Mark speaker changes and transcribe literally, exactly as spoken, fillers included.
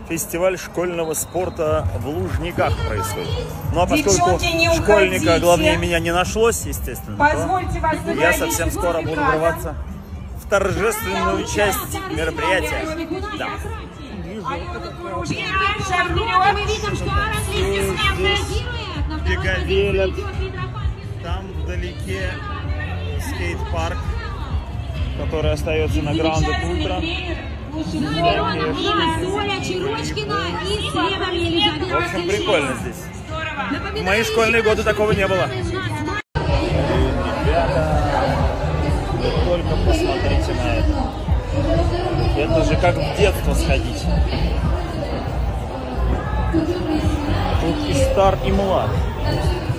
Speaker 1: Фестиваль школьного спорта в Лужниках происходит. Ну а поскольку школьника главнее меня не нашлось, естественно, то я совсем скоро буду врываться в торжественную часть мероприятия. Да.
Speaker 2: Мы видим, что Аарон естественно реагирует, но второй позиции идет Митрофан.
Speaker 1: Там вдалеке скейт-парк, который остается на Гранд Ультра.
Speaker 2: За Мироном Нина, Соля Чирочкина и следом Елизавета.
Speaker 1: В общем, прикольно здесь. В мои школьные годы такого не было. Ребята, вы только посмотрите на это. Это же как в детство сходить. Тут и стар, и млад.